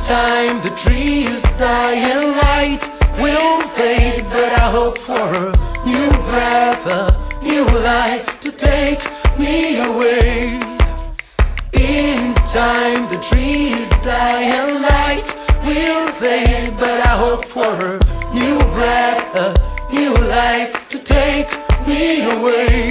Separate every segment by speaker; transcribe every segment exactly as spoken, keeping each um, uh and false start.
Speaker 1: time the trees die and light will fade, but I hope for a new breath, a new life to take me away. In time the trees die and light will fade, but I hope for a new breath, a new life to take me away.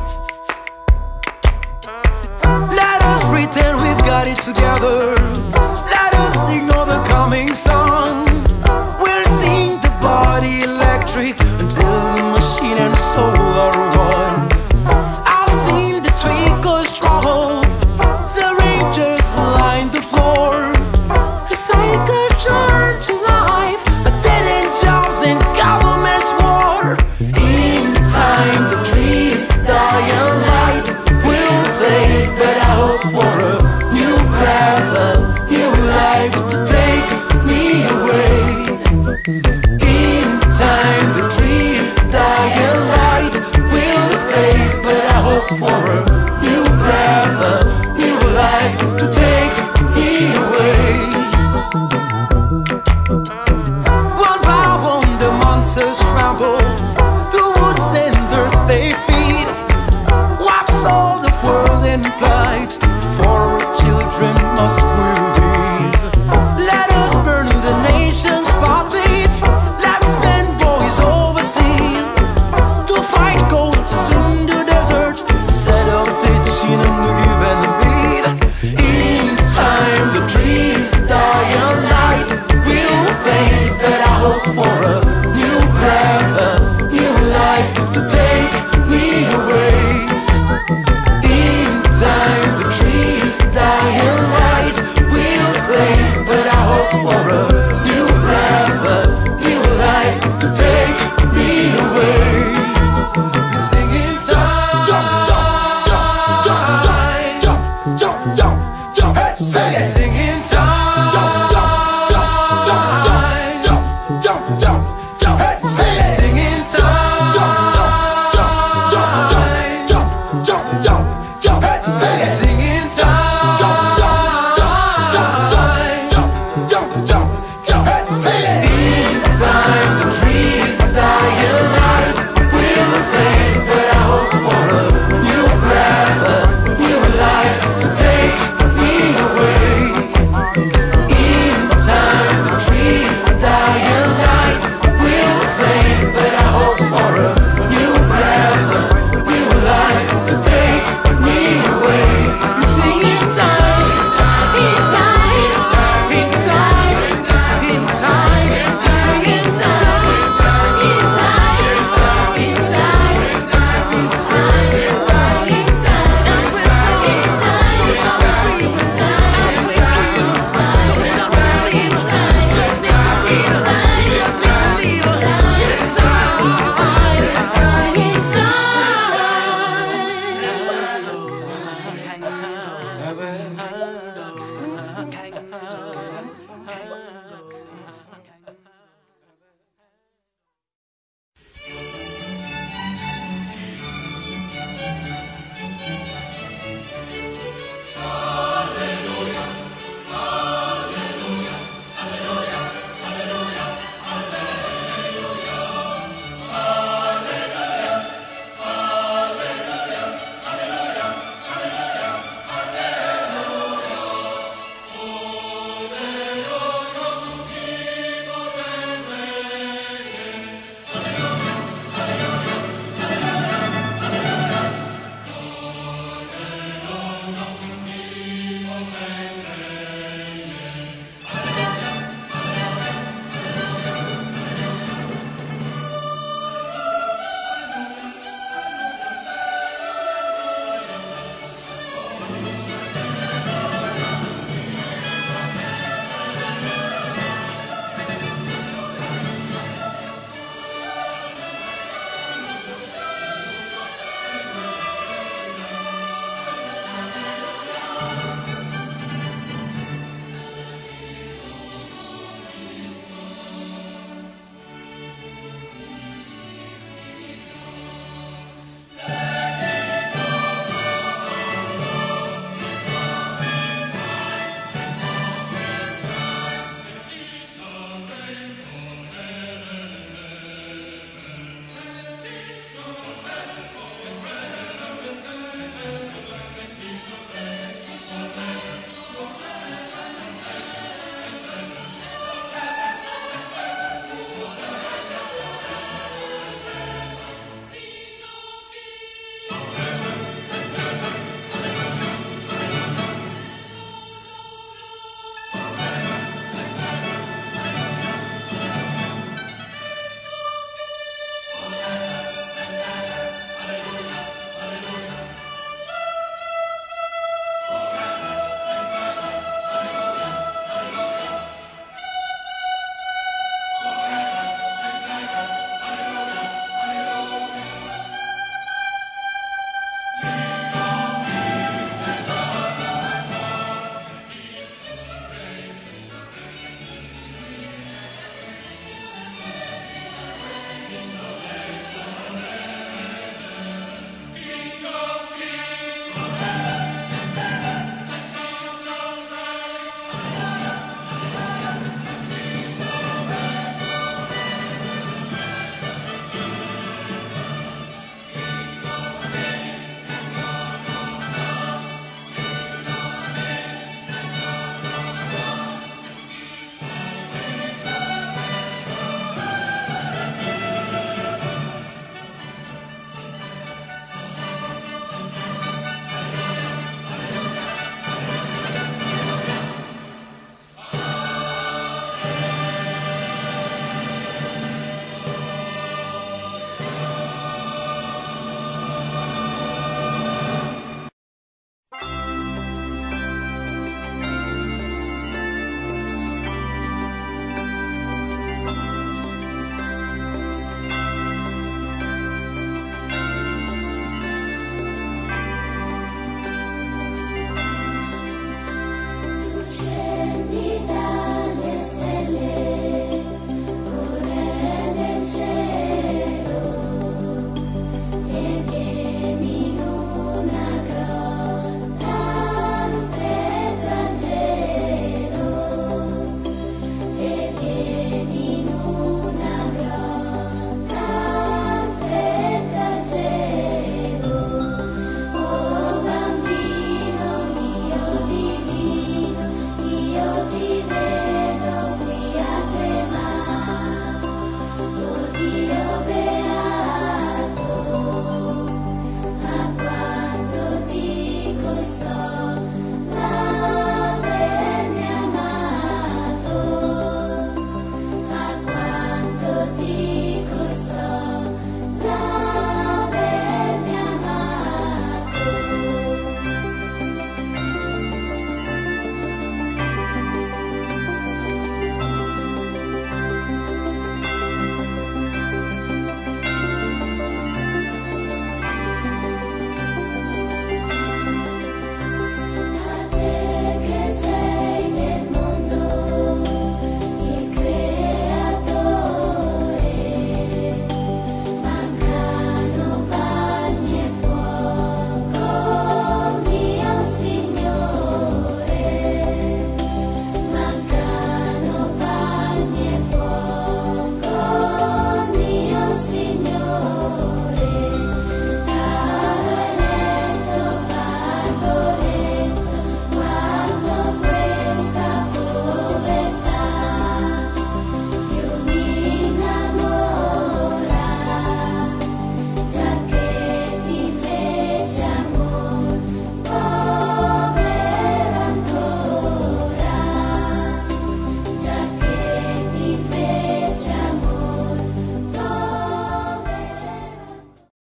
Speaker 1: Let us pretend we've got it together. Let us ignore the coming sun. We'll sing the body electric until the machine and soul are one. I've seen the tweakers struggle, the rangers line the floor. The cycle turn to life, a dead end jobs and government's war. In time the trees die and light will fade, but I hope for a new breath, a new life to take me away. In time the trees die and light will fade, but I hope for a new breath, a new life to take me away. One by one the monsters trample the woods and dirt they feed. Watch all the world in plight, for our children must we live. Let us burn the nation's parties. Let's send boys overseas to fight ghosts in the desert instead of teaching them to give and lead. In time the trees die and light will fade, but I hope for a new breath, a new life to take me away. In time the trees die and light will fade, but I hope for a new breath, a new life to take me away. Singing time, jump, jump, jump, jump, jump, jump, jump, jump, hey, sing it. Singing time, jump, jump, jump, jump, jump, jump, jump, jump, hey, sing it. Singing time, jump, jump, jump, jump, jump, jump, jump, jump, hey, sing it. Singing time, jump, jump, jump, jump, jump, jump, jump, jump, hey, sing it. In time the trees die and light will fade, but I hope for a new breath, a new life to take me away. In time the trees die and light will fade, but I hope for a new breath, a new life to take me away. You sing in time, in time, in time, in time. You sing in time, in time, in time, in time, in time. As we sing in time, so shall we breathe in time. As we breathe in time, so shall we receive in time. Just need to be in time, just need to leave in time. In time, I sing in time.